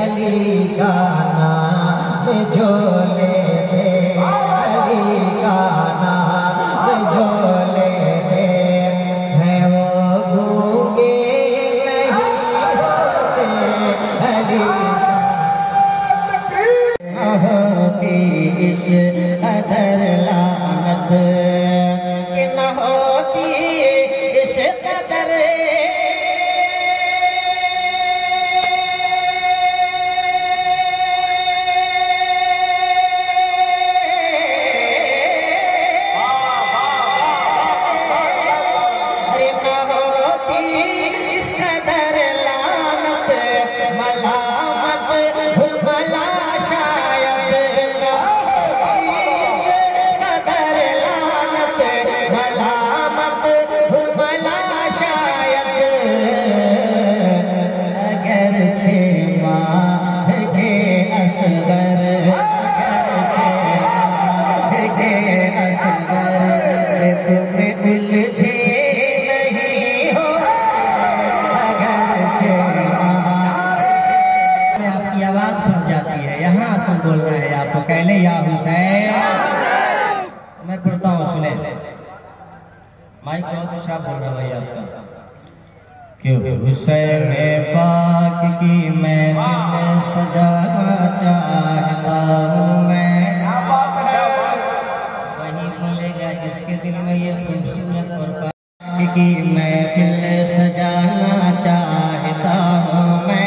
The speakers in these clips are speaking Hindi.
अली का नाम जो लेते, अली का नाम जो लेते हैं वो गूंगे नहीं होते। अली होती इस कदर लानत कि न होती इस कदर बोलना है आपको। कहले या हुसैन, मैं पढ़ता हूँ सुने। माइक बहुत साफ बोल रहा भाई आपका। क्यों हुसैन पाक की महफिल सजाना चाहता हूँ मैं। वही बोलेगा जिसके दिल में ये खूबसूरत और पाक की महफिल सजाना चाहता हूँ मैं।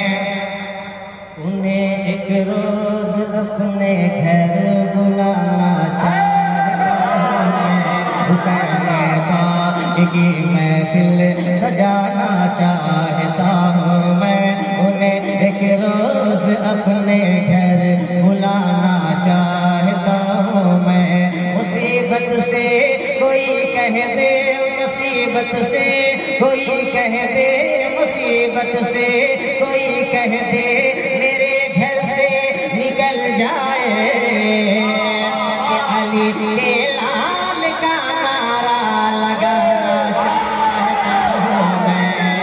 उन्हें एक रोज अपने घर बुलाना चाहता हूँ मैं। हुसैन पाक की महफिल सजाना चाहता हूँ मैं। उन्हें एक रोज अपने घर बुलाना चाहता हूँ मैं। मुसीबत से कोई कह दे, मुसीबत से कोई कह दे, मुसीबत से कोई कह दे मेरे घर से निकल जाए कि अली के नाम का नारा लगाना चाहता हूँ मैं।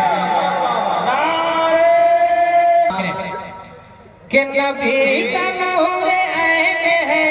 कि नबी का नूर ऐन है,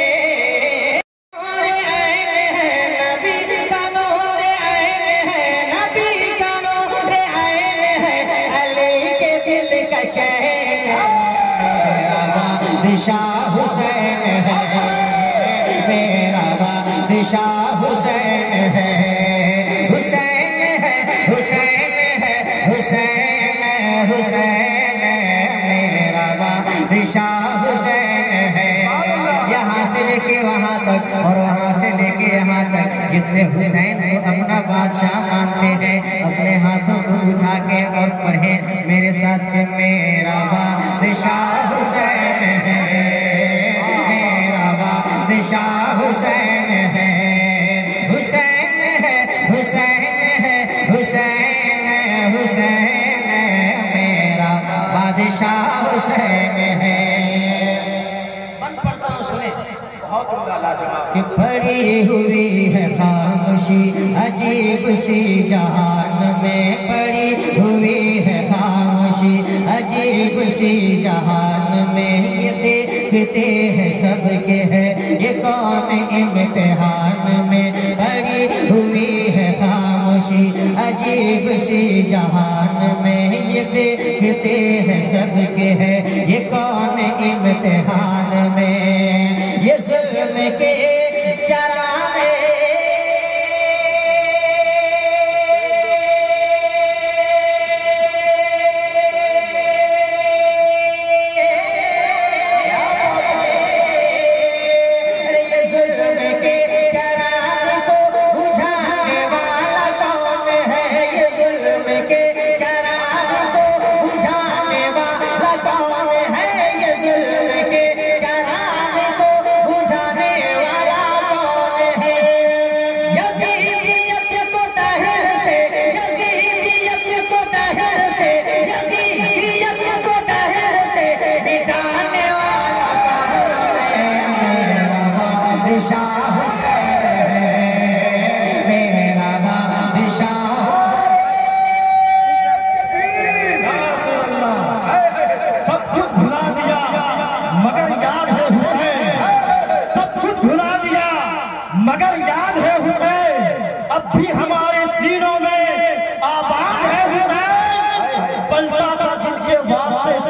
शाह हुसैन है मेरा बादशाह हुसैन है। हुसैन है, हुसैन है, हुसैन हुसैन मेरा बादशाह हुसैन है। यहाँ से लेके वहाँ तक और वहाँ से लेके यहाँ तक जितने हुसैन को अपना बादशाह मानते हैं अपने हाथों को उठा के और पढ़े मेरे साथ के मेरा बादशाह हुसैन है, मेरा बादशाह हुसैन है। हुसैन है, हुसैन है, हुसैन हुसैन मेरा बादशाह हुसैन है। पढ़ता हूँ सुने। कि पड़ी हुई है खामोशी अजीब सी जहान में, पड़ी हुई है खामोशी अजीब सी जहान में। ये देखते हैं सबके है ये कौन इम्तिहान में। पड़ी हुई है खामोशी अजीब सी जहान में, ये देखते हैं सबके है ये कौन इम्तिहान में। ये जुल्म के चराए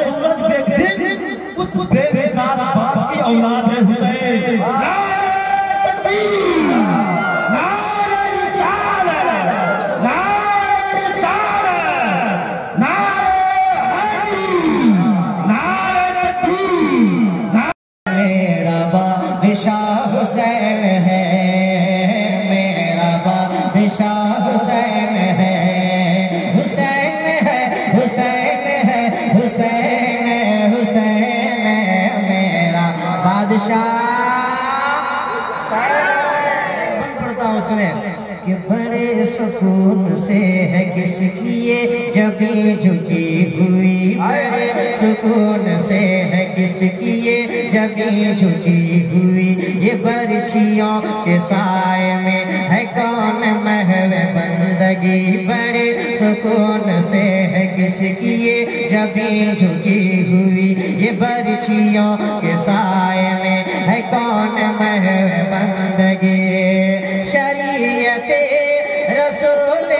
सूरज बेखिन उस बेमिसाल बाप की औलाद है हुसैन। नारे तकबीर, नारे रिसालत, नारे रिसालत, नारे हैदरी, नारे तकबीर। मेरा बादशाह हुसैन है, मेरा बादशाह हुसैन है, हुसैन है, हुसैन है, हुसैन, हुसैन मेरा बादशाह। पढ़ता हूँ उसमें कि बड़े सुकून से है किसकी ये जबी झुकी हुई, बड़े सुकून से है किसकी ये जबी झुकी हुई, ये बरछियों के साए में है कौन महव बंदगी, बड़े सुकून से है किसकी ये जबी झुकी हुई, ये बरछियों के साए में है कौन महव बंदगी। शरीयत रसूले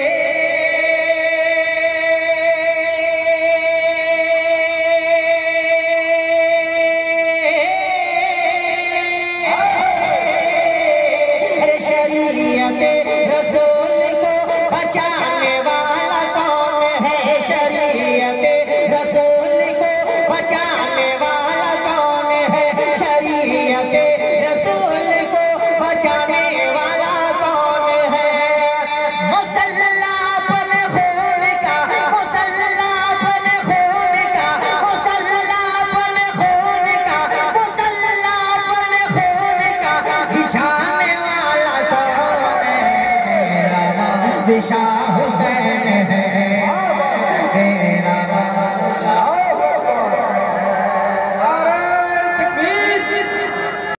शरीयत रसूल को बचाने वाला कौन है, शरीयत रसूल को बचाने वाला कौन है, शरीयत रसूल को बचाने वाला कौन है। मुसल्ला अपने खून का, मुसल्ला अपने खून का, मुसल्ला अपने खून का, मुसल्ला अपने खून का बिछाने वाला कौन है, मेरा बादशाह